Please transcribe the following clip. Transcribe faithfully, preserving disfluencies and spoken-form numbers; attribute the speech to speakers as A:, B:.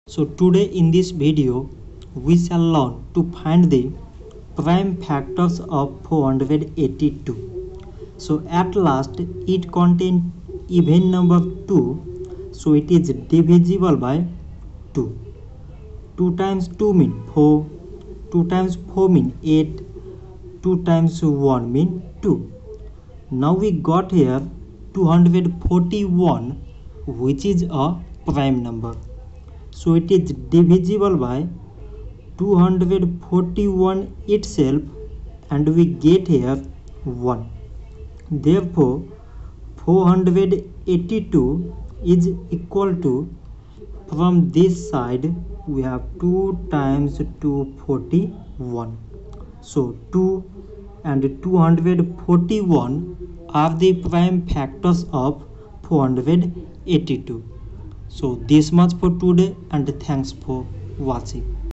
A: So today in this video we shall learn to find the prime factors of four hundred eighty-two. So at last it contains even number two, so it is divisible by two. two times two mean four, two times four mean eight, two times one mean two. Now we got here two hundred forty-one, which is a prime number. So it is divisible by two hundred forty-one itself, and we get here one. Therefore four hundred eighty-two is equal to, from this side we have two times two hundred forty-one. So two and two hundred forty-one are the prime factors of four hundred eighty-two. So this much for today, and thanks for watching.